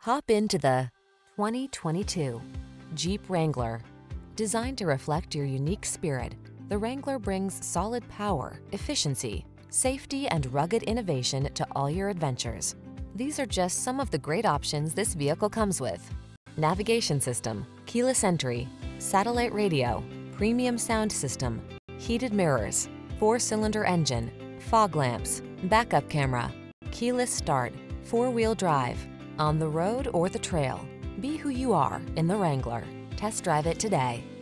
Hop into the 2022 Jeep Wrangler. Designed to reflect your unique spirit, the Wrangler brings solid power, efficiency, safety, and rugged innovation to all your adventures. These are just some of the great options this vehicle comes with: navigation system, keyless entry, satellite radio, premium sound system, heated mirrors, 4-cylinder engine, fog lamps, backup camera, keyless start, 4-wheel drive. On the road or the trail, be who you are in the Wrangler. Test drive it today.